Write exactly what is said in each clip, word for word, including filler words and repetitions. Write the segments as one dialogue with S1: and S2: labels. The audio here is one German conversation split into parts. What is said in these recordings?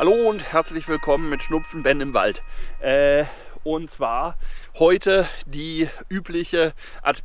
S1: Hallo und herzlich willkommen mit Schnupfen Ben im Wald. Äh, und zwar heute die übliche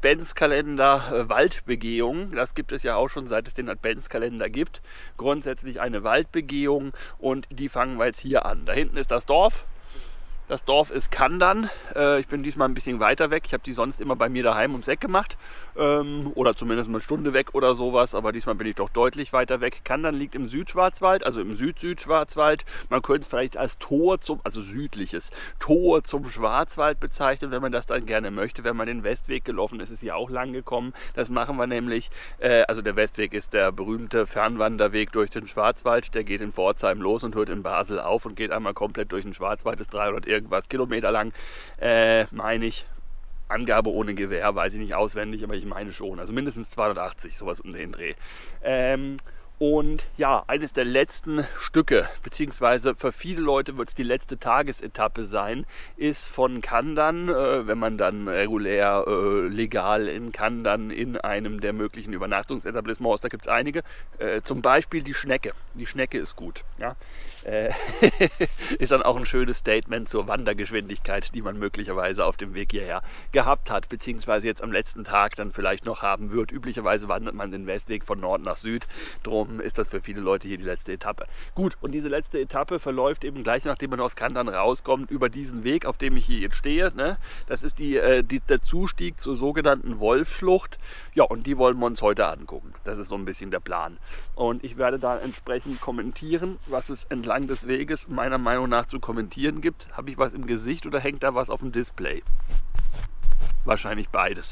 S1: Adventskalender-Waldbegehung. Das gibt es ja auch schon, seit es den Adventskalender gibt. Grundsätzlich eine Waldbegehung und die fangen wir jetzt hier an. Da hinten ist das Dorf. Das Dorf ist Kandern. Äh, ich bin diesmal ein bisschen weiter weg. Ich habe die sonst immer bei mir daheim ums Eck gemacht. Ähm, oder zumindest eine Stunde weg oder sowas. Aber diesmal bin ich doch deutlich weiter weg. Kandern liegt im Südschwarzwald, also im Süd-Südschwarzwald. Man könnte es vielleicht als Tor zum, also südliches Tor zum Schwarzwald bezeichnen, wenn man das dann gerne möchte. Wenn man den Westweg gelaufen ist, ist es ja auch lang gekommen. Das machen wir nämlich. Äh, also der Westweg ist der berühmte Fernwanderweg durch den Schwarzwald. Der geht in Pforzheim los und hört in Basel auf und geht einmal komplett durch den Schwarzwald. Das ist dreihundert irgendwas Kilometer lang, äh, meine ich. Angabe ohne Gewehr, weiß ich nicht auswendig, aber ich meine schon. Also mindestens zweihundertachtzig, sowas um den Dreh. Ähm, Und ja, eines der letzten Stücke, beziehungsweise für viele Leute wird es die letzte Tagesetappe sein, ist von Kandern, äh, wenn man dann regulär, äh, legal in Kandern in einem der möglichen Übernachtungsetablissements, da gibt es einige, äh, zum Beispiel die Schnecke. Die Schnecke ist gut. Ja? Äh, ist dann auch ein schönes Statement zur Wandergeschwindigkeit, die man möglicherweise auf dem Weg hierher gehabt hat, beziehungsweise jetzt am letzten Tag dann vielleicht noch haben wird. Üblicherweise wandert man den Westweg von Nord nach Süd, drum ist das für viele Leute hier die letzte Etappe. Gut, und diese letzte Etappe verläuft eben gleich, nachdem man aus Kandern rauskommt, über diesen Weg, auf dem ich hier jetzt stehe. Ne? Das ist die, äh, die, der Zustieg zur sogenannten Wolfsschlucht. Ja, und die wollen wir uns heute angucken. Das ist so ein bisschen der Plan. Und ich werde da entsprechend kommentieren, was es entlang des Weges meiner Meinung nach zu kommentieren gibt. Habe ich was im Gesicht oder hängt da was auf dem Display? Wahrscheinlich beides.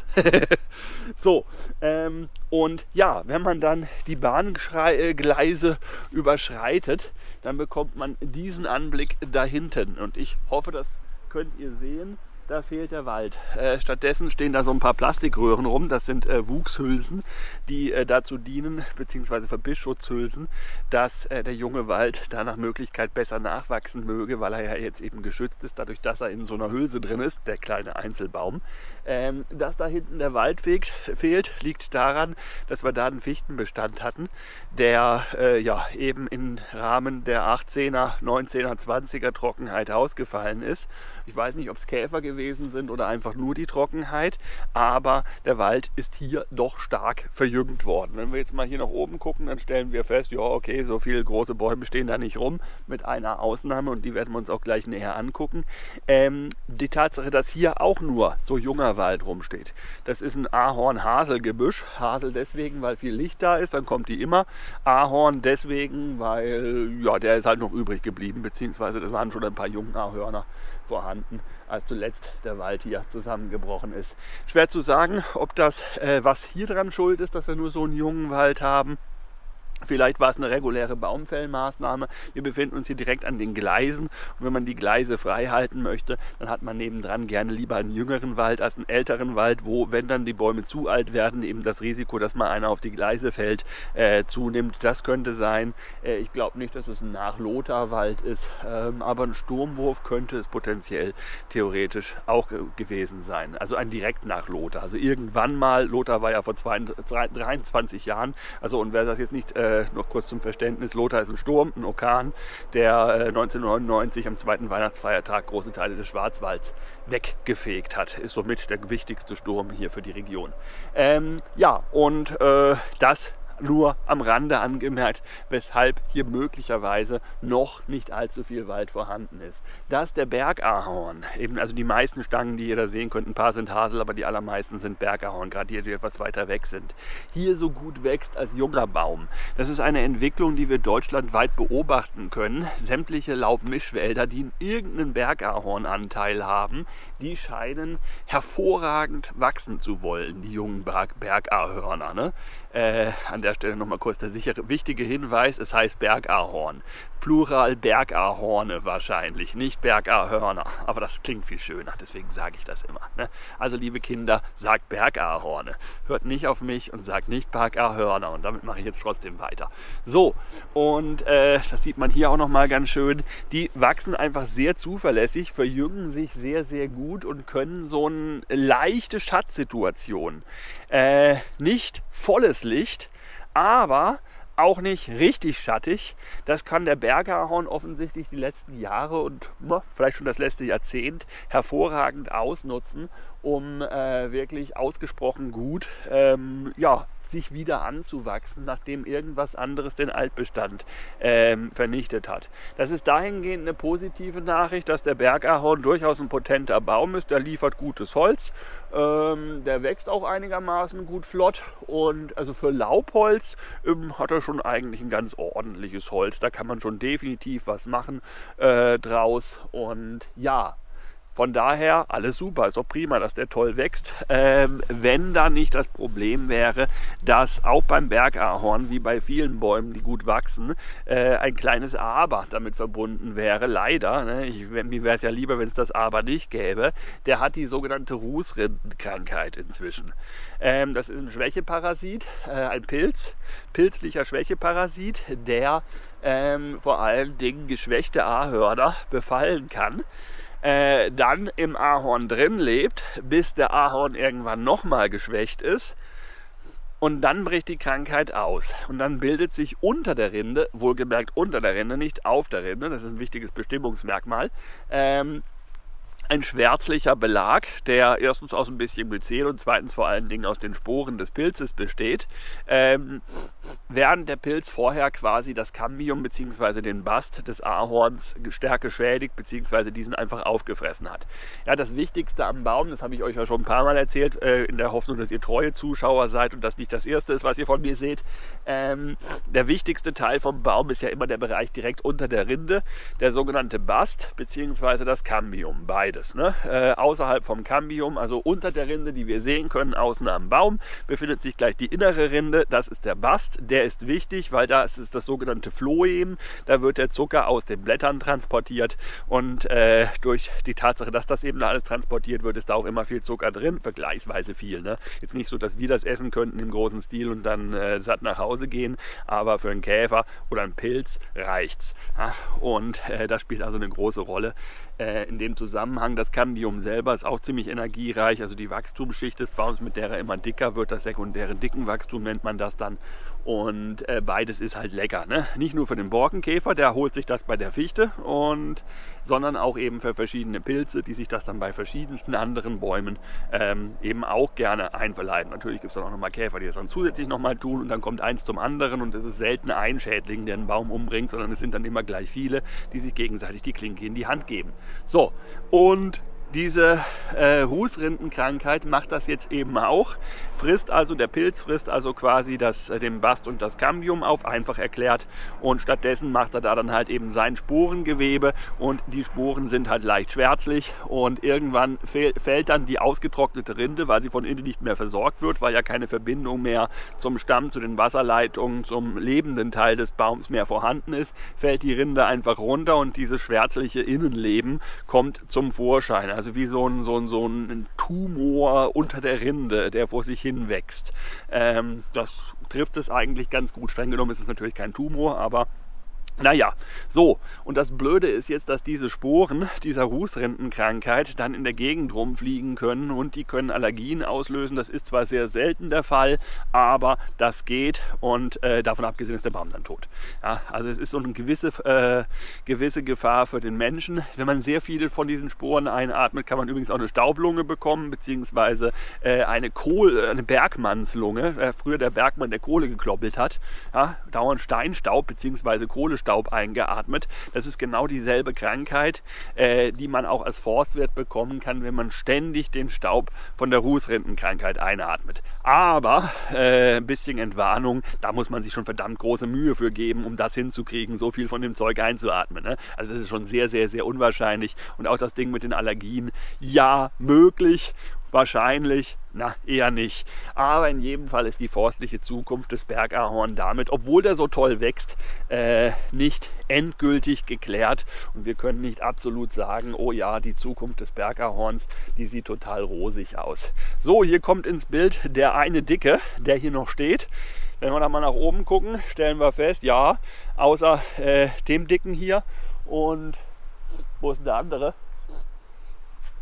S1: So, ähm, und ja, wenn man dann die Bahngleise überschreitet, dann bekommt man diesen Anblick da hinten. Und ich hoffe, das könnt ihr sehen. Da fehlt der Wald. Äh, stattdessen stehen da so ein paar Plastikröhren rum. Das sind äh, Wuchshülsen, die äh, dazu dienen, beziehungsweise Verbissschutzhülsen, dass äh, der junge Wald da nach Möglichkeit besser nachwachsen möge, weil er ja jetzt eben geschützt ist, dadurch, dass er in so einer Hülse drin ist, der kleine Einzelbaum. Ähm, dass da hinten der Waldweg fehlt, liegt daran, dass wir da einen Fichtenbestand hatten, der äh, ja eben im Rahmen der achtzehner, neunzehner, zwanziger Trockenheit ausgefallen ist. Ich weiß nicht, ob es Käfer gewesen gewesen sind oder einfach nur die Trockenheit, aber der Wald ist hier doch stark verjüngt worden. Wenn wir jetzt mal hier nach oben gucken, dann stellen wir fest, ja okay, so viele große Bäume stehen da nicht rum, mit einer Ausnahme, und die werden wir uns auch gleich näher angucken. Ähm, die Tatsache, dass hier auch nur so junger Wald rumsteht, das ist ein Ahorn-Hasel-Gebüsch. Hasel deswegen, weil viel Licht da ist, dann kommt die immer. Ahorn deswegen, weil ja, der ist halt noch übrig geblieben, beziehungsweise das waren schon ein paar junge Ahörner vorhanden, als zuletzt der Wald hier zusammengebrochen ist. Schwer zu sagen, ob das, äh, was hier dran schuld ist, dass wir nur so einen jungen Wald haben. Vielleicht war es eine reguläre Baumfellmaßnahme. Wir befinden uns hier direkt an den Gleisen. Und wenn man die Gleise frei halten möchte, dann hat man nebendran gerne lieber einen jüngeren Wald als einen älteren Wald, wo, wenn dann die Bäume zu alt werden, eben das Risiko, dass mal einer auf die Gleise fällt, äh, zunimmt. Das könnte sein. Äh, ich glaube nicht, dass es ein Nach-Lothar-Wald ist, ähm, aber ein Sturmwurf könnte es potenziell theoretisch auch ge gewesen sein. Also ein direkt nach Lothar. Also irgendwann mal, Lothar war ja vor dreiundzwanzig Jahren, also und wer das jetzt nicht äh, noch kurz zum Verständnis, Lothar ist ein Sturm, ein Orkan, der äh, neunzehnhundertneunundneunzig am zweiten Weihnachtsfeiertag große Teile des Schwarzwalds weggefegt hat. Ist somit der wichtigste Sturm hier für die Region. Ähm, ja, und äh, das nur am Rande angemerkt, weshalb hier möglicherweise noch nicht allzu viel Wald vorhanden ist. Dass der Bergahorn, eben also die meisten Stangen, die ihr da sehen könnt, ein paar sind Hasel, aber die allermeisten sind Bergahorn, gerade hier, die etwas weiter weg sind, hier so gut wächst als junger Baum. Das ist eine Entwicklung, die wir deutschlandweit beobachten können. Sämtliche Laubmischwälder, die irgendeinen Bergahornanteil haben, die scheinen hervorragend wachsen zu wollen, die jungen Berg Bergahörner. Ne? Äh, an der Stelle nochmal kurz der sichere, wichtige Hinweis, es heißt Bergahorn. Plural Bergahorne wahrscheinlich, nicht Bergahörner. Aber das klingt viel schöner, deswegen sage ich das immer. Ne? Also liebe Kinder, sagt Bergahorne. Hört nicht auf mich und sagt nicht Bergahörner. Und damit mache ich jetzt trotzdem weiter. So, und äh, das sieht man hier auch nochmal ganz schön. Die wachsen einfach sehr zuverlässig, verjüngen sich sehr, sehr gut und können so eine leichte Schattsituation. Äh, nicht volles Licht, aber auch nicht richtig schattig. Das kann der Bergahorn offensichtlich die letzten Jahre und na, vielleicht schon das letzte Jahrzehnt hervorragend ausnutzen, um äh, wirklich ausgesprochen gut ähm, ja, sich wieder anzuwachsen, nachdem irgendwas anderes den Altbestand ähm, vernichtet hat. Das ist dahingehend eine positive Nachricht, dass der Bergahorn durchaus ein potenter Baum ist. Der liefert gutes Holz, ähm, der wächst auch einigermaßen gut flott und also für Laubholz ähm, hat er schon eigentlich ein ganz ordentliches Holz. Da kann man schon definitiv was machen äh, draus und ja, von daher alles super, ist doch prima, dass der toll wächst. Ähm, wenn da nicht das Problem wäre, dass auch beim Bergahorn, wie bei vielen Bäumen, die gut wachsen, äh, ein kleines Aber damit verbunden wäre. Leider, ne? Ich, mir wäre es ja lieber, wenn es das Aber nicht gäbe. Der hat die sogenannte Rußrindenkrankheit inzwischen. Ähm, das ist ein Schwächeparasit, äh, ein Pilz, pilzlicher Schwächeparasit, der ähm, vor allen Dingen geschwächte Ahorner befallen kann. Äh, dann im Ahorn drin lebt, bis der Ahorn irgendwann nochmal geschwächt ist und dann bricht die Krankheit aus und dann bildet sich unter der Rinde, wohlgemerkt unter der Rinde, nicht auf der Rinde, das ist ein wichtiges Bestimmungsmerkmal, ähm, ein schwärzlicher Belag, der erstens aus ein bisschen Myzel und zweitens vor allen Dingen aus den Sporen des Pilzes besteht, ähm, während der Pilz vorher quasi das Cambium bzw. den Bast des Ahorns stark geschädigt bzw. diesen einfach aufgefressen hat. Ja, das Wichtigste am Baum, das habe ich euch ja schon ein paar Mal erzählt, äh, in der Hoffnung, dass ihr treue Zuschauer seid und das nicht das erste ist, was ihr von mir seht. Ähm, der wichtigste Teil vom Baum ist ja immer der Bereich direkt unter der Rinde, der sogenannte Bast bzw. das Cambium, beide. Ne? Äh, außerhalb vom Cambium, also unter der Rinde, die wir sehen können, außen am Baum, befindet sich gleich die innere Rinde, das ist der Bast, der ist wichtig, weil da ist das sogenannte Phloem, da wird der Zucker aus den Blättern transportiert und äh, durch die Tatsache, dass das eben da alles transportiert wird, ist da auch immer viel Zucker drin, vergleichsweise viel. Ne? Jetzt nicht so, dass wir das essen könnten im großen Stil und dann äh, satt nach Hause gehen, aber für einen Käfer oder einen Pilz reicht's. Ja? Und äh, das spielt also eine große Rolle äh, in dem Zusammenhang. Das Cambium selber ist auch ziemlich energiereich, also die Wachstumsschicht des Baums, mit der er immer dicker wird, das sekundäre Dickenwachstum nennt man das dann. Und äh, beides ist halt lecker. Ne? Nicht nur für den Borkenkäfer, der holt sich das bei der Fichte, und, sondern auch eben für verschiedene Pilze, die sich das dann bei verschiedensten anderen Bäumen ähm, eben auch gerne einverleiben. Natürlich gibt es dann auch nochmal Käfer, die das dann zusätzlich nochmal tun, und dann kommt eins zum anderen und es ist selten ein Schädling, der einen Baum umbringt, sondern es sind dann immer gleich viele, die sich gegenseitig die Klinke in die Hand geben. So, und diese äh, Rußrindenkrankheit macht das jetzt eben auch, frisst also, der Pilz frisst also quasi das, äh, den Bast und das Cambium auf, einfach erklärt, und stattdessen macht er da dann halt eben sein Sporengewebe, und die Sporen sind halt leicht schwärzlich, und irgendwann fällt dann die ausgetrocknete Rinde, weil sie von innen nicht mehr versorgt wird, weil ja keine Verbindung mehr zum Stamm, zu den Wasserleitungen, zum lebenden Teil des Baums mehr vorhanden ist, fällt die Rinde einfach runter und dieses schwärzliche Innenleben kommt zum Vorschein. Also wie so ein, so ein, so ein Tumor unter der Rinde, der vor sich hin wächst. Ähm, das trifft es eigentlich ganz gut. Streng genommen ist es natürlich kein Tumor, aber naja, so, und das Blöde ist jetzt, dass diese Sporen dieser Rußrindenkrankheit dann in der Gegend rumfliegen können, und die können Allergien auslösen. Das ist zwar sehr selten der Fall, aber das geht, und äh, davon abgesehen ist der Baum dann tot. Ja, also es ist so eine gewisse, äh, gewisse Gefahr für den Menschen. Wenn man sehr viele von diesen Sporen einatmet, kann man übrigens auch eine Staublunge bekommen, beziehungsweise äh, eine, Kohl, eine Bergmannslunge, äh, früher der Bergmann, der Kohle gekloppelt hat, ja, dauernd Steinstaub beziehungsweise Kohlestaub Staub eingeatmet. Das ist genau dieselbe Krankheit, äh, die man auch als Forstwirt bekommen kann, wenn man ständig den Staub von der Rußrindenkrankheit einatmet. Aber äh, ein bisschen Entwarnung, da muss man sich schon verdammt große Mühe für geben, um das hinzukriegen, so viel von dem Zeug einzuatmen. Ne? Also das ist schon sehr, sehr, sehr unwahrscheinlich. Und auch das Ding mit den Allergien, ja, möglich. Wahrscheinlich, na, eher nicht. Aber in jedem Fall ist die forstliche Zukunft des Bergahorn damit, obwohl der so toll wächst, äh, nicht endgültig geklärt. Und wir können nicht absolut sagen, oh ja, die Zukunft des Bergahorns, die sieht total rosig aus. So, hier kommt ins Bild der eine Dicke, der hier noch steht. Wenn wir da mal nach oben gucken, stellen wir fest, ja, außer äh, dem Dicken hier, und wo ist denn der andere?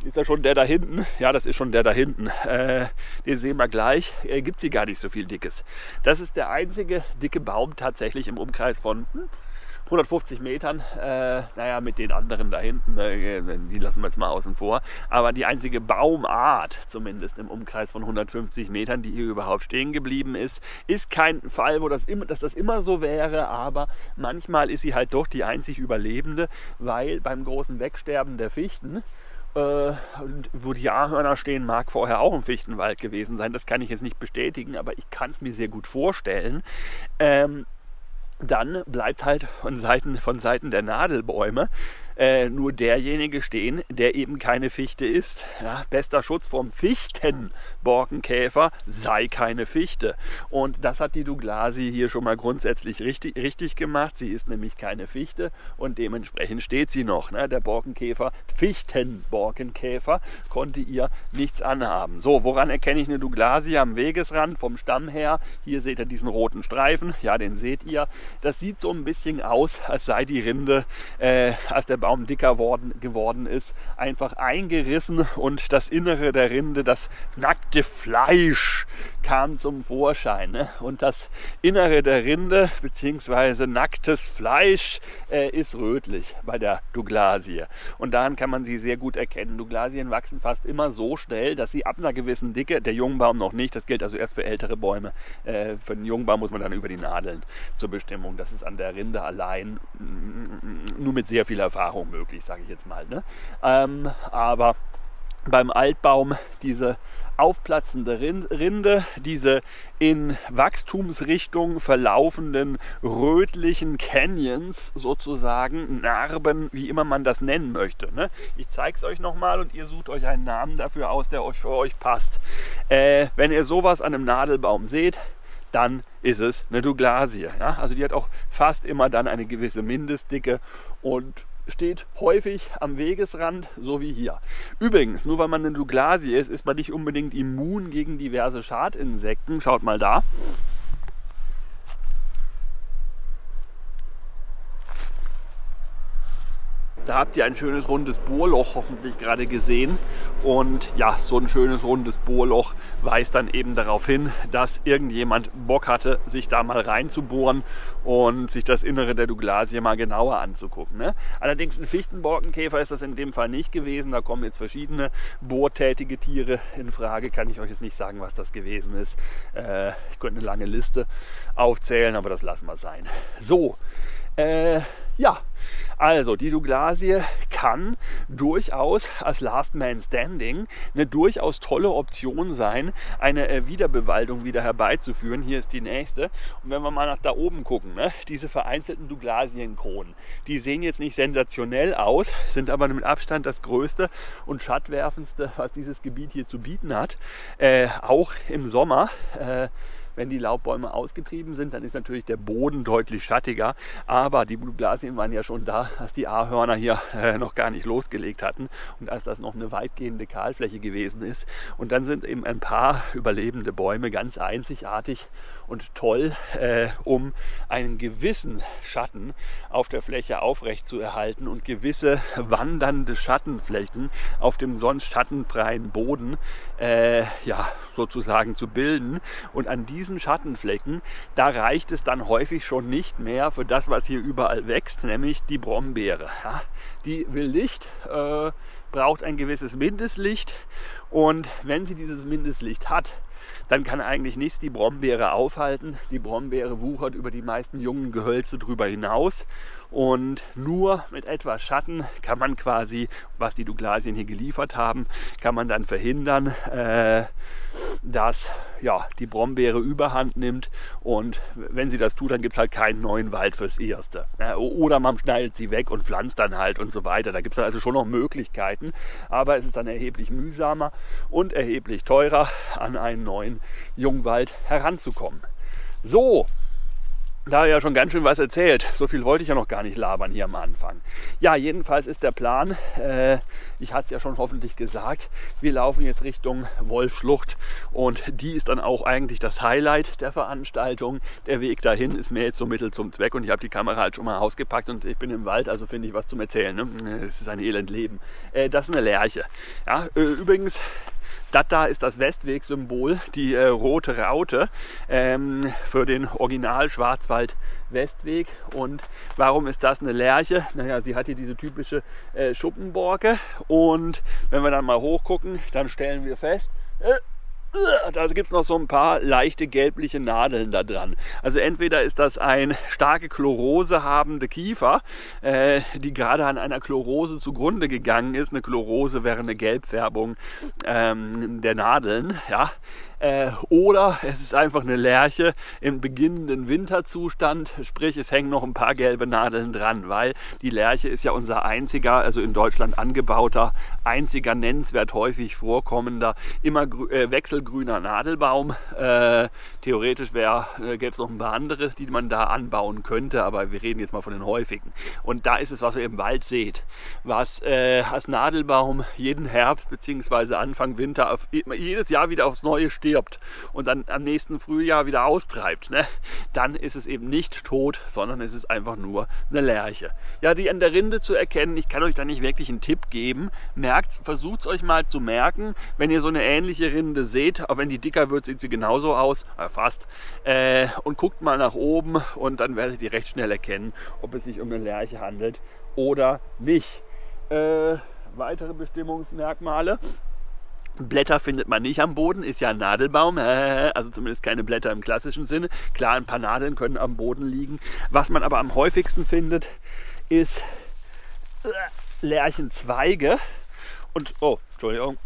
S1: Ist das schon der da hinten? Ja, das ist schon der da hinten. Äh, den sehen wir gleich. Äh, gibt es hier gar nicht so viel Dickes. Das ist der einzige dicke Baum tatsächlich im Umkreis von hm, hundertfünfzig Metern. Äh, naja, mit den anderen da hinten, äh, die lassen wir jetzt mal außen vor. Aber die einzige Baumart, zumindest im Umkreis von hundertfünfzig Metern, die hier überhaupt stehen geblieben ist, ist kein Fall, wo das immer, dass das immer so wäre. Aber manchmal ist sie halt doch die einzig Überlebende, weil beim großen Wegsterben der Fichten, Äh, wo die Ahorner stehen, mag vorher auch ein Fichtenwald gewesen sein. Das kann ich jetzt nicht bestätigen, aber ich kann es mir sehr gut vorstellen. Ähm, dann bleibt halt von Seiten, von Seiten der Nadelbäume äh, nur derjenige stehen, der eben keine Fichte ist. Ja, bester Schutz vom Fichtenborkenkäfer sei keine Fichte. Und das hat die Douglasie hier schon mal grundsätzlich richtig, richtig gemacht. Sie ist nämlich keine Fichte und dementsprechend steht sie noch. Ne? Der Borkenkäfer, Fichtenborkenkäfer, konnte ihr nichts anhaben. So, woran erkenne ich eine Douglasie? Am Wegesrand, vom Stamm her. Hier seht ihr diesen roten Streifen. Ja, den seht ihr. Das sieht so ein bisschen aus, als sei die Rinde, äh, als der Baum dicker worden, geworden ist, einfach eingerissen und das Innere der Rinde, das nackte Fleisch kam zum Vorschein. Ne? Und das Innere der Rinde bzw. nacktes Fleisch äh, ist rötlich bei der Douglasie. Und daran kann man sie sehr gut erkennen. Douglasien wachsen fast immer so schnell, dass sie ab einer gewissen Dicke, der Jungbaum noch nicht, das gilt also erst für ältere Bäume, äh, für den Jungbaum muss man dann über die Nadeln zur Bestimmung. Das ist an der Rinde allein nur mit sehr viel Erfahrung möglich, sage ich jetzt mal. Ne? Ähm, aber beim Altbaum diese aufplatzende Rinde, diese in Wachstumsrichtung verlaufenden rötlichen Canyons sozusagen, Narben, wie immer man das nennen möchte. Ne? Ich zeige es euch nochmal und ihr sucht euch einen Namen dafür aus, der euch für euch passt. Äh, wenn ihr sowas an einem Nadelbaum seht, dann ist es eine Douglasie. Ja? Also die hat auch fast immer dann eine gewisse Mindestdicke und steht häufig am Wegesrand, so wie hier. Übrigens, nur weil man eine Douglasie ist, ist man nicht unbedingt immun gegen diverse Schadinsekten. Schaut mal da. Da habt ihr ein schönes rundes Bohrloch hoffentlich gerade gesehen. Und ja, so ein schönes rundes Bohrloch weist dann eben darauf hin, dass irgendjemand Bock hatte, sich da mal reinzubohren und sich das Innere der Douglasie mal genauer anzugucken. Ne? Allerdings ein Fichtenborkenkäfer ist das in dem Fall nicht gewesen. Da kommen jetzt verschiedene bohrtätige Tiere in Frage. Kann ich euch jetzt nicht sagen, was das gewesen ist. Äh, ich könnte eine lange Liste aufzählen, aber das lassen wir sein. So. Äh, ja, also die Douglasie kann durchaus als Last Man Standing eine durchaus tolle Option sein, eine äh, Wiederbewaldung wieder herbeizuführen. Hier ist die nächste. Und wenn wir mal nach da oben gucken, ne, diese vereinzelten Douglasienkronen, die sehen jetzt nicht sensationell aus, sind aber mit Abstand das größte und schattwerfendste, was dieses Gebiet hier zu bieten hat. Äh, auch im Sommer. Äh, Wenn die Laubbäume ausgetrieben sind, dann ist natürlich der Boden deutlich schattiger. Aber die Douglasien waren ja schon da, als die Ahorner hier äh, noch gar nicht losgelegt hatten und als das noch eine weitgehende Kahlfläche gewesen ist. Und dann sind eben ein paar überlebende Bäume ganz einzigartig und toll, äh, um einen gewissen Schatten auf der Fläche aufrecht zu erhalten und gewisse wandernde Schattenflächen auf dem sonst schattenfreien Boden äh, ja, sozusagen zu bilden. Und an diesen Schattenflecken, da reicht es dann häufig schon nicht mehr für das, was hier überall wächst, nämlich die Brombeere. Ja, die will Licht, äh, braucht ein gewisses Mindestlicht und wenn sie dieses Mindestlicht hat, dann kann eigentlich nichts die Brombeere aufhalten. Die Brombeere wuchert über die meisten jungen Gehölze drüber hinaus und nur mit etwas Schatten kann man quasi, was die Douglasien hier geliefert haben, kann man dann verhindern, äh, dass ja, die Brombeere überhand nimmt und wenn sie das tut, dann gibt es halt keinen neuen Wald fürs Erste. Ja, oder man schneidet sie weg und pflanzt dann halt und so weiter. Da gibt es also schon noch Möglichkeiten, aber es ist dann erheblich mühsamer und erheblich teurer, an einen neuen Jungwald heranzukommen. So, da ja schon ganz schön was erzählt. So viel wollte ich ja noch gar nicht labern hier am Anfang. Ja, jedenfalls ist der Plan, äh, ich hatte es ja schon hoffentlich gesagt, wir laufen jetzt Richtung Wolfschlucht und die ist dann auch eigentlich das Highlight der Veranstaltung. Der Weg dahin ist mir jetzt so Mittel zum Zweck und ich habe die Kamera halt schon mal ausgepackt und ich bin im Wald, also finde ich was zum Erzählen. Ne? Es ist ein Elendleben. Äh, das ist eine Lerche. Ja, äh, übrigens, das da ist das Westweg-Symbol, die äh, rote Raute ähm, für den Original-Schwarzwald-Westweg. Und warum ist das eine Lerche? Naja, sie hat hier diese typische äh, Schuppenborke. Und wenn wir dann mal hochgucken, dann stellen wir fest, äh, da gibt es noch so ein paar leichte gelbliche Nadeln da dran. Also entweder ist das ein starke Chlorose habende Kiefer, äh, die gerade an einer Chlorose zugrunde gegangen ist. Eine Chlorose wäre eine Gelbfärbung ähm, der Nadeln. Ja. Äh, oder es ist einfach eine Lerche im beginnenden Winterzustand, sprich es hängen noch ein paar gelbe Nadeln dran, weil die Lerche ist ja unser einziger, also in Deutschland angebauter, einziger nennenswert häufig vorkommender, immer äh, wechselgrüner Nadelbaum. Äh, theoretisch äh, gäbe es noch ein paar andere, die man da anbauen könnte, aber wir reden jetzt mal von den häufigen. Und da ist es, was ihr im Wald seht, was äh, als Nadelbaum jeden Herbst bzw. Anfang Winter auf, jedes Jahr wieder aufs Neue stirbt und dann am nächsten Frühjahr wieder austreibt, ne? Dann ist es eben nicht tot, sondern es ist einfach nur eine Lerche. Ja, die an der Rinde zu erkennen, ich kann euch da nicht wirklich einen Tipp geben. Merkt, versucht es euch mal zu merken, wenn ihr so eine ähnliche Rinde seht, auch wenn die dicker wird, sieht sie genauso aus, äh, fast, äh, und guckt mal nach oben und dann werdet ihr recht schnell erkennen, ob es sich um eine Lerche handelt oder nicht. Äh, weitere Bestimmungsmerkmale. Blätter findet man nicht am Boden, ist ja ein Nadelbaum, also zumindest keine Blätter im klassischen Sinne. Klar, ein paar Nadeln können am Boden liegen. Was man aber am häufigsten findet, ist Lärchenzweige. Und, oh, Entschuldigung.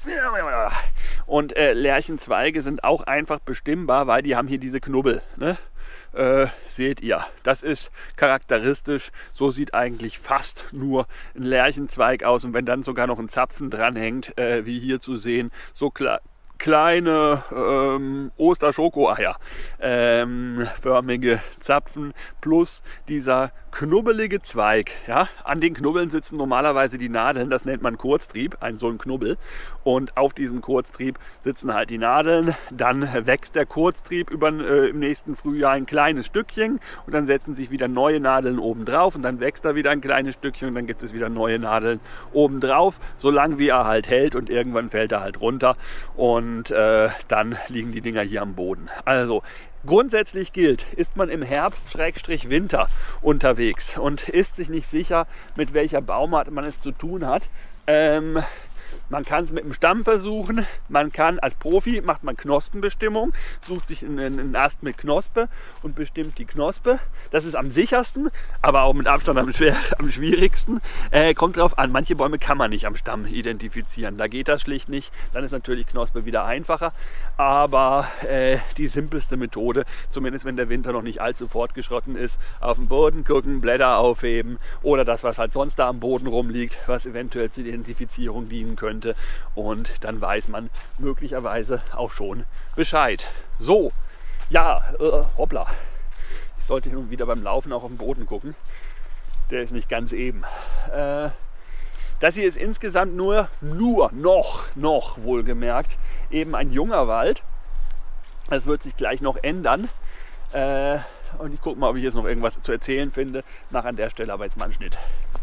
S1: Und äh, Lärchenzweige sind auch einfach bestimmbar, weil die haben hier diese Knubbel. Ne? Äh, seht ihr, das ist charakteristisch. So sieht eigentlich fast nur ein Lärchenzweig aus. Und wenn dann sogar noch ein Zapfen dranhängt, äh, wie hier zu sehen, so klar. Kleine ähm, Oster-Schokoeier, ähm, förmige Zapfen plus dieser knubbelige Zweig. Ja? An den Knubbeln sitzen normalerweise die Nadeln, das nennt man Kurztrieb, ein so ein Knubbel. Und auf diesem Kurztrieb sitzen halt die Nadeln. Dann wächst der Kurztrieb über, äh, im nächsten Frühjahr ein kleines Stückchen und dann setzen sich wieder neue Nadeln oben drauf und dann wächst da wieder ein kleines Stückchen und dann gibt es wieder neue Nadeln oben drauf, solange wie er halt hält und irgendwann fällt er halt runter und Und äh, dann liegen die Dinger hier am Boden. Also grundsätzlich gilt, ist man im Herbst Schrägstrich Winter unterwegs und ist sich nicht sicher, mit welcher Baumart man es zu tun hat. Ähm, Man kann es mit dem Stamm versuchen, man kann als Profi, macht man Knospenbestimmung, sucht sich einen, einen Ast mit Knospe und bestimmt die Knospe. Das ist am sichersten, aber auch mit Abstand am, schwer, am schwierigsten. Äh, kommt drauf an, manche Bäume kann man nicht am Stamm identifizieren, da geht das schlicht nicht. Dann ist natürlich Knospe wieder einfacher, aber äh, die simpelste Methode, zumindest wenn der Winter noch nicht allzu fortgeschritten ist, auf den Boden gucken, Blätter aufheben oder das, was halt sonst da am Boden rumliegt, was eventuell zur Identifizierung dienen könnte. Und dann weiß man möglicherweise auch schon Bescheid. So, ja, äh, hoppla. Ich sollte nun wieder beim Laufen auch auf den Boden gucken. Der ist nicht ganz eben. Äh, das hier ist insgesamt nur, nur, noch, noch wohlgemerkt, eben ein junger Wald. Das wird sich gleich noch ändern. Äh, und ich gucke mal, ob ich jetzt noch irgendwas zu erzählen finde. Mache an der Stelle aber jetzt mal einen Schnitt.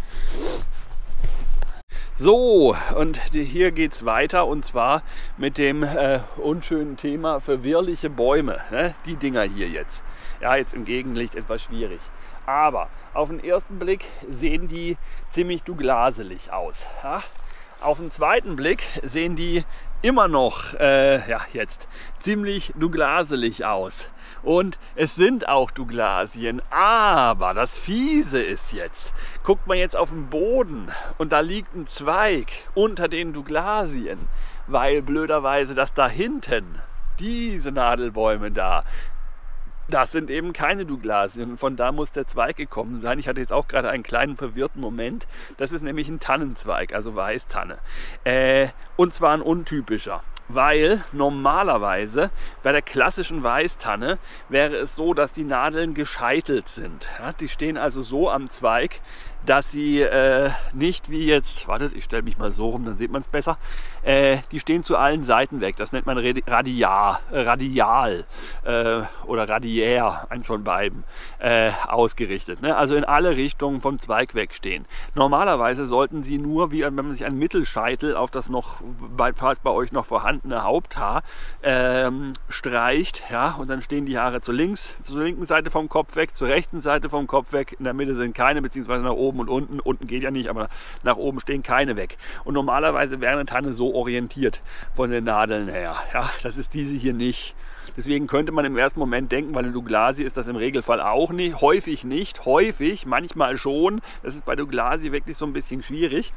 S1: So, und hier geht es weiter und zwar mit dem äh, unschönen Thema verwirrliche Bäume. Ne? Die Dinger hier jetzt. Ja, jetzt im Gegenlicht etwas schwierig. Aber auf den ersten Blick sehen die ziemlich douglaselig aus. Ja? Auf den zweiten Blick sehen die immer noch, äh, ja jetzt, ziemlich douglaselig aus. Und es sind auch Douglasien, aber das Fiese ist jetzt, guckt man jetzt auf den Boden und da liegt ein Zweig unter den Douglasien, weil blöderweise das da hinten, diese Nadelbäume da, das sind eben keine Douglasien. Von da muss der Zweig gekommen sein. Ich hatte jetzt auch gerade einen kleinen verwirrten Moment. Das ist nämlich ein Tannenzweig, also Weißtanne. Äh, und zwar ein untypischer. Weil normalerweise bei der klassischen Weißtanne wäre es so, dass die Nadeln gescheitelt sind. Ja, die stehen also so am Zweig, dass sie äh, nicht wie jetzt, wartet, ich stelle mich mal so rum, dann sieht man es besser, äh, die stehen zu allen Seiten weg. Das nennt man radial, äh, radial äh, oder radiär, eins von beiden, äh, ausgerichtet. Ne? Also in alle Richtungen vom Zweig wegstehen. Normalerweise sollten sie nur, wie wenn man sich einen Mittelscheitel auf das noch, falls bei euch noch vorhandene Haupthaar ähm, streicht, ja, und dann stehen die Haare zu links, zur linken Seite vom Kopf weg, zur rechten Seite vom Kopf weg, in der Mitte sind keine, beziehungsweise nach oben und unten, unten geht ja nicht, aber nach oben stehen keine weg. Und normalerweise wäre eine Tanne so orientiert von den Nadeln her. Ja, das ist diese hier nicht. Deswegen könnte man im ersten Moment denken, weil eine Douglasie ist das im Regelfall auch nicht, häufig nicht, häufig, manchmal schon. Das ist bei Douglasie wirklich so ein bisschen schwierig.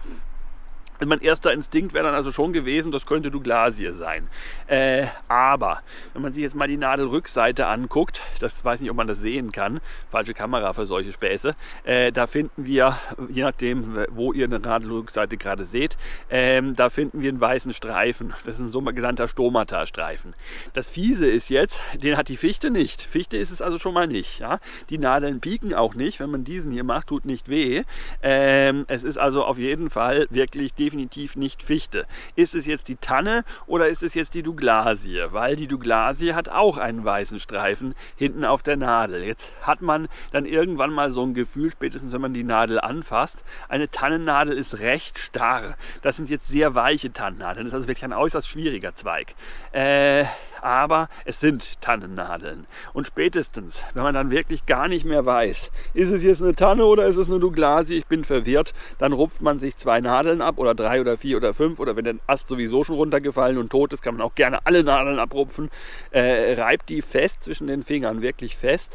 S1: Mein erster Instinkt wäre dann also schon gewesen, das könnte Douglasie sein. Äh, aber wenn man sich jetzt mal die Nadelrückseite anguckt, das weiß nicht, ob man das sehen kann, falsche Kamera für solche Späße, äh, da finden wir, je nachdem, wo ihr eine Nadelrückseite gerade seht, äh, da finden wir einen weißen Streifen. Das ist ein sogenannter Stomata-Streifen. Das Fiese ist jetzt, den hat die Fichte nicht. Fichte ist es also schon mal nicht. Ja? Die Nadeln pieken auch nicht. Wenn man diesen hier macht, tut nicht weh. Äh, es ist also auf jeden Fall wirklich definitiv definitiv nicht Fichte. Ist es jetzt die Tanne oder ist es jetzt die Douglasie? Weil die Douglasie hat auch einen weißen Streifen hinten auf der Nadel. Jetzt hat man dann irgendwann mal so ein Gefühl, spätestens wenn man die Nadel anfasst, eine Tannennadel ist recht starr. Das sind jetzt sehr weiche Tannennadeln. Das ist also wirklich ein äußerst schwieriger Zweig. Äh, aber es sind Tannennadeln. Und spätestens, wenn man dann wirklich gar nicht mehr weiß, ist es jetzt eine Tanne oder ist es eine Douglasie, ich bin verwirrt, dann rupft man sich zwei Nadeln ab oder drei oder vier oder fünf, oder wenn der Ast sowieso schon runtergefallen und tot ist, kann man auch gerne alle Nadeln abrupfen, äh, reibt die fest zwischen den Fingern, wirklich fest,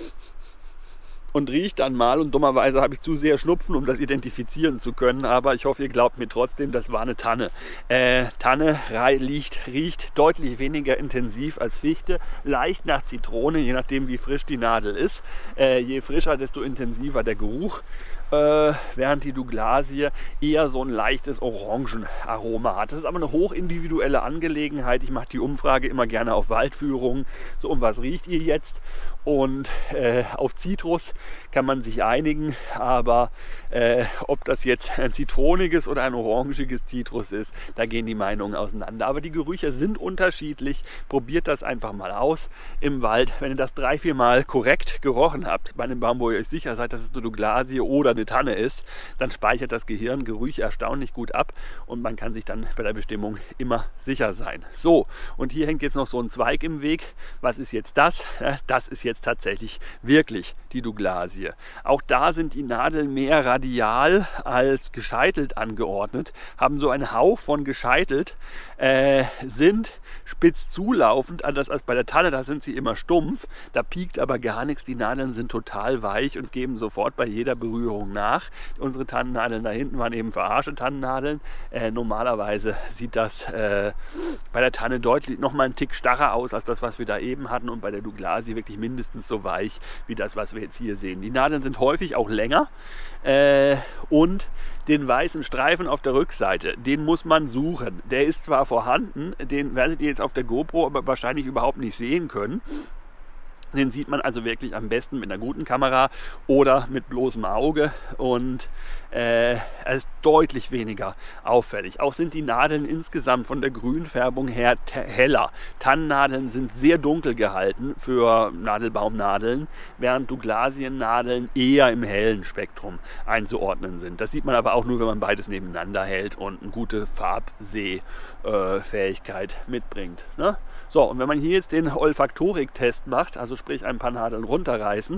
S1: und riecht dann mal, und dummerweise habe ich zu sehr Schnupfen, um das identifizieren zu können, aber ich hoffe, ihr glaubt mir trotzdem, das war eine Tanne. Äh, Tanne riecht, riecht deutlich weniger intensiv als Fichte, leicht nach Zitrone, je nachdem wie frisch die Nadel ist. Äh, je frischer, desto intensiver der Geruch. Äh, während die Douglasie eher so ein leichtes Orangenaroma hat. Das ist aber eine hochindividuelle Angelegenheit. Ich mache die Umfrage immer gerne auf Waldführungen. So, um was riecht ihr jetzt? Und äh, auf Zitrus kann man sich einigen, aber äh, ob das jetzt ein zitroniges oder ein orangiges Zitrus ist, da gehen die Meinungen auseinander. Aber die Gerüche sind unterschiedlich. Probiert das einfach mal aus im Wald. Wenn ihr das drei, vier Mal korrekt gerochen habt, bei einem Baum, wo ihr euch sicher seid, dass es eine Douglasie oder eine Tanne ist, dann speichert das Gehirn Gerüche erstaunlich gut ab und man kann sich dann bei der Bestimmung immer sicher sein. So, und hier hängt jetzt noch so ein Zweig im Weg. Was ist jetzt das? Das ist jetzt tatsächlich wirklich die Douglasie. Auch da sind die Nadeln mehr radial als gescheitelt angeordnet, haben so einen Hauch von gescheitelt, äh, sind spitz zulaufend, anders als bei der Tanne, da sind sie immer stumpf, da piekt aber gar nichts, die Nadeln sind total weich und geben sofort bei jeder Berührung nach. Unsere Tannennadeln da hinten waren eben verarsche Tannennadeln. Äh, normalerweise sieht das äh, bei der Tanne deutlich noch mal einen Tick starrer aus als das, was wir da eben hatten, und bei der Douglasie wirklich mindestens so weich wie das, was wir jetzt hier sehen. Die Nadeln sind häufig auch länger äh, und den weißen Streifen auf der Rückseite, den muss man suchen. Der ist zwar vorhanden, den werdet ihr jetzt auf der GoPro aber wahrscheinlich überhaupt nicht sehen können. Den sieht man also wirklich am besten mit einer guten Kamera oder mit bloßem Auge, und äh, er ist deutlich weniger auffällig. Auch sind die Nadeln insgesamt von der Grünfärbung her heller. Tannennadeln sind sehr dunkel gehalten für Nadelbaumnadeln, während Douglasiennadeln eher im hellen Spektrum einzuordnen sind. Das sieht man aber auch nur, wenn man beides nebeneinander hält und eine gute Farbsehfähigkeit mitbringt. Ne? So, und wenn man hier jetzt den Olfaktorik-Test macht, also sprich ein paar Nadeln runterreißen,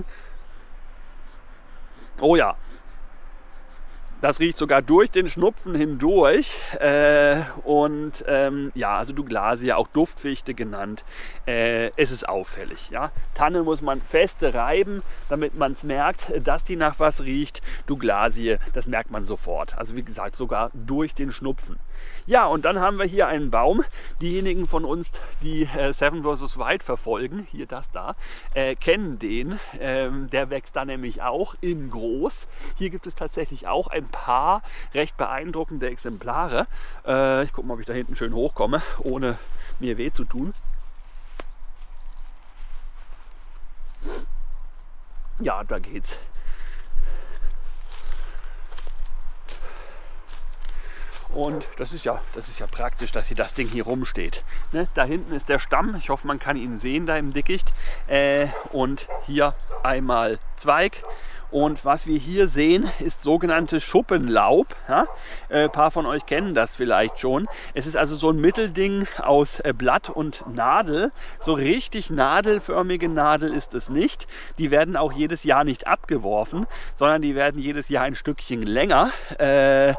S1: oh ja, das riecht sogar durch den Schnupfen hindurch, äh, und ähm, ja, also Douglasie, auch Duftfichte genannt, äh, es ist auffällig. Ja? Tanne muss man feste reiben, damit man es merkt, dass die nach was riecht. Douglasie, das merkt man sofort, also wie gesagt, sogar durch den Schnupfen. Ja, und dann haben wir hier einen Baum. Diejenigen von uns, die äh, Seven versus. Wild verfolgen, hier das da, äh, kennen den. Ähm, der wächst da nämlich auch in groß. Hier gibt es tatsächlich auch ein ein paar recht beeindruckende Exemplare. Äh, ich gucke mal, ob ich da hinten schön hochkomme, ohne mir weh zu tun. Ja, da geht's. Und das ist ja, das ist ja praktisch, dass hier das Ding hier rumsteht. Ne? Da hinten ist der Stamm. Ich hoffe, man kann ihn sehen da im Dickicht. Äh, und hier einmal Zweig. Und was wir hier sehen, ist sogenanntes Schuppenlaub. Ja? Äh, ein paar von euch kennen das vielleicht schon. Es ist also so ein Mittelding aus äh, Blatt und Nadel. So richtig nadelförmige Nadel ist es nicht. Die werden auch jedes Jahr nicht abgeworfen, sondern die werden jedes Jahr ein Stückchen länger. Äh,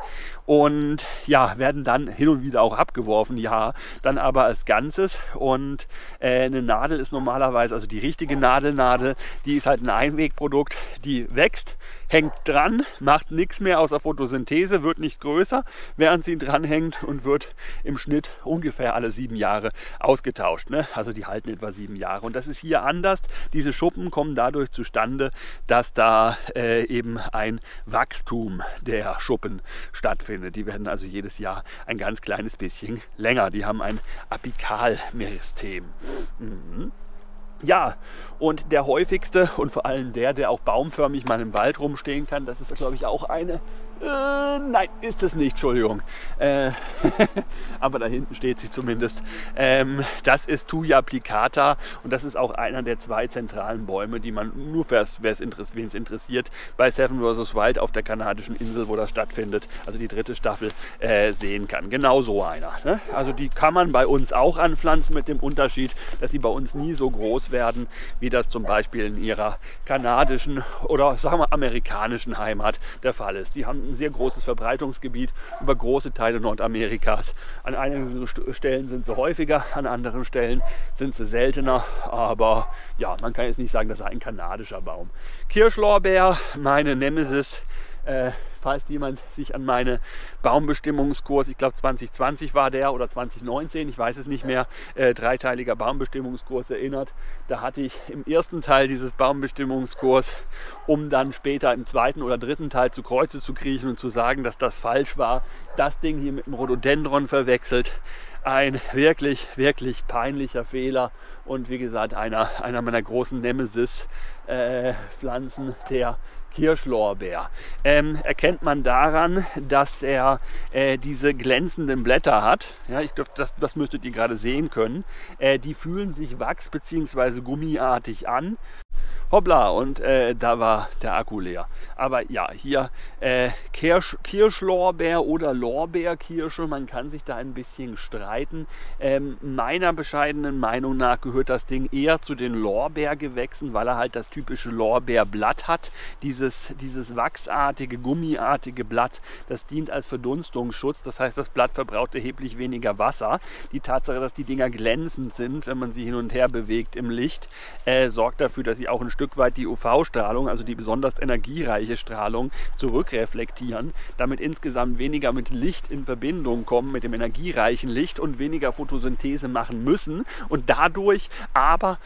S1: und ja, werden dann hin und wieder auch abgeworfen, ja, dann aber als Ganzes. Und äh, eine Nadel ist normalerweise, also die richtige Nadelnadel, die ist halt ein Einwegprodukt, die wächst, hängt dran, macht nichts mehr außer Photosynthese, wird nicht größer, während sie dranhängt und wird im Schnitt ungefähr alle sieben Jahre ausgetauscht. Ne? Also die halten etwa sieben Jahre. Und das ist hier anders. Diese Schuppen kommen dadurch zustande, dass da äh, eben ein Wachstum der Schuppen stattfindet. Die werden also jedes Jahr ein ganz kleines bisschen länger. Die haben ein Apikalmeristem. Mhm. Ja, und der häufigste und vor allem der, der auch baumförmig mal im Wald rumstehen kann, das ist, glaube ich, auch eine... Äh, nein, ist es nicht, Entschuldigung. Äh, aber da hinten steht sie zumindest. Ähm, das ist Thuja plicata und das ist auch einer der zwei zentralen Bäume, die man nur, wen es interessiert, bei Seven versus. Wild auf der kanadischen Insel, wo das stattfindet, also die dritte Staffel, äh, sehen kann. Genau so einer. Ne? Also die kann man bei uns auch anpflanzen, mit dem Unterschied, dass sie bei uns nie so groß werden, wie das zum Beispiel in ihrer kanadischen oder sagen wir amerikanischen Heimat der Fall ist. Die haben ein sehr großes Verbreitungsgebiet über große Teile Nordamerikas. An einigen Stellen sind sie häufiger, an anderen Stellen sind sie seltener, aber ja, man kann jetzt nicht sagen, das ist ein kanadischer Baum. Kirschlorbeer, meine Nemesis. Äh, falls jemand sich an meine Baumbestimmungskurs, ich glaube zwanzig zwanzig war der oder zwanzig neunzehn, ich weiß es nicht mehr, äh, dreiteiliger Baumbestimmungskurs erinnert. Da hatte ich im ersten Teil dieses Baumbestimmungskurs, um dann später im zweiten oder dritten Teil zu Kreuze zu kriechen und zu sagen, dass das falsch war, das Ding hier mit dem Rhododendron verwechselt. Ein wirklich, wirklich peinlicher Fehler und wie gesagt, einer, einer meiner großen Nemesis-Pflanzen, äh, der Kirschlorbeer. Ähm, erkennt man daran, dass der äh, diese glänzenden Blätter hat. Ja, ich dürfte, das, das müsstet ihr gerade sehen können. Äh, die fühlen sich wachs- bzw. gummiartig an. Hoppla, und äh, da war der Akku leer. Aber ja, hier äh, Kirsch, Kirschlorbeer oder Lorbeerkirsche, man kann sich da ein bisschen streiten. Ähm, meiner bescheidenen Meinung nach gehört das Ding eher zu den Lorbeergewächsen, weil er halt das typische Lorbeerblatt hat. Dieses, dieses wachsartige, gummiartige Blatt, das dient als Verdunstungsschutz. Das heißt, das Blatt verbraucht erheblich weniger Wasser. Die Tatsache, dass die Dinger glänzend sind, wenn man sie hin und her bewegt im Licht, äh, sorgt dafür, dass sie auch ein Stück weit die U V-Strahlung, also die besonders energiereiche Strahlung, zurückreflektieren, damit insgesamt weniger mit Licht in Verbindung kommen, mit dem energiereichen Licht und weniger Photosynthese machen müssen und dadurch aber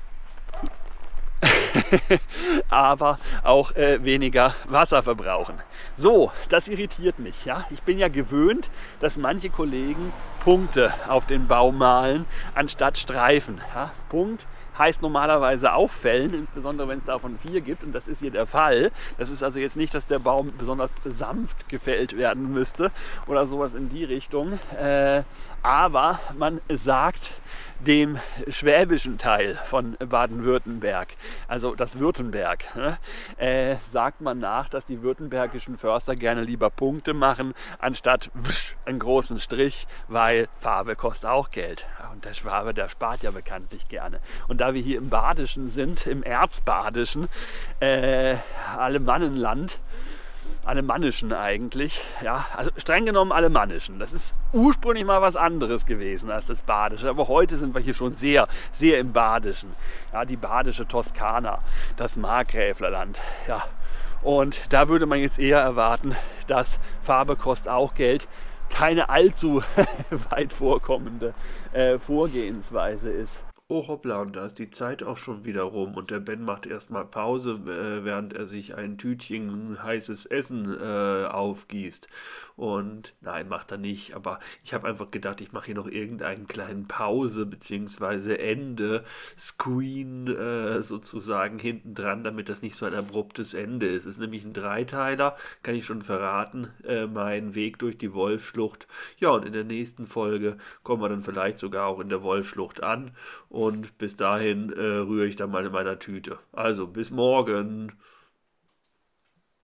S1: aber auch äh, weniger Wasser verbrauchen. So, das irritiert mich. Ja? Ich bin ja gewöhnt, dass manche Kollegen Punkte auf den Baum malen, anstatt Streifen. Ja? Punkt heißt normalerweise auch fällen, insbesondere wenn es davon vier gibt und das ist hier der Fall. Das ist also jetzt nicht, dass der Baum besonders sanft gefällt werden müsste oder sowas in die Richtung. Äh, aber man sagt dem schwäbischen Teil von Baden-Württemberg, also das Württemberg, ne, äh, sagt man nach, dass die württembergischen Förster gerne lieber Punkte machen, anstatt wsch, einen großen Strich, weil Farbe kostet auch Geld. Und der Schwabe, der spart ja bekanntlich gerne. Und da wir hier im Badischen sind, im Erzbadischen, äh, Alemannenland, Alemannischen eigentlich, ja, also streng genommen Alemannischen. Das ist ursprünglich mal was anderes gewesen als das Badische, aber heute sind wir hier schon sehr, sehr im Badischen. Ja, die badische Toskana, das Markgräflerland, ja. Und da würde man jetzt eher erwarten, dass Farbe kostet auch Geld keine allzu weit vorkommende äh, Vorgehensweise ist.
S2: Oh hoppla, und da ist die Zeit auch schon wieder rum und der Ben macht erstmal Pause, äh, während er sich ein Tütchen heißes Essen äh, aufgießt. Und nein, macht er nicht, aber ich habe einfach gedacht, ich mache hier noch irgendeinen kleinen Pause beziehungsweise Ende, Screen äh, sozusagen hinten dran, damit das nicht so ein abruptes Ende ist. Es ist nämlich ein Dreiteiler, kann ich schon verraten, äh, mein Weg durch die Wolfsschlucht. Ja, und in der nächsten Folge kommen wir dann vielleicht sogar auch in der Wolfsschlucht an. Und bis dahin äh, rühre ich dann mal in meiner Tüte. Also bis morgen.